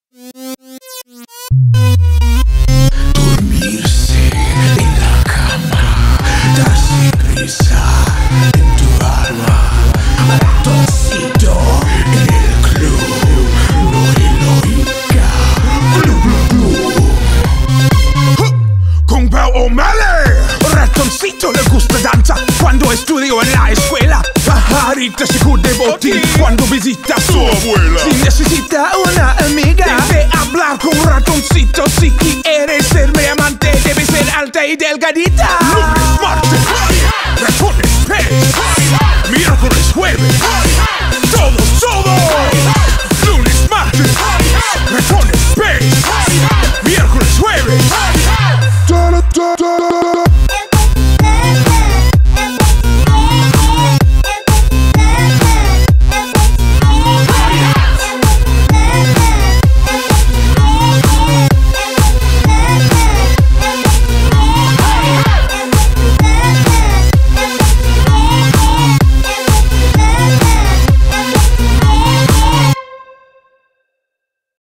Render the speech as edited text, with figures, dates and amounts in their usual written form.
Dormirse en la cama, darse prisa en tu alma. Ratoncito en el club, no le oiga. Glu, glu, glu. Con Pau O'Malley. Ratoncito le gusta danza cuando estudió en la escuela. Pajarita se de botín cuando visita a su abuela. Si necesita una amiga, debe hablar con Ratoncito. Si quieres ser mi amante, debe ser alta y delgadita. Lunes, martes, ratones, pez. Miércoles, jueves, todos.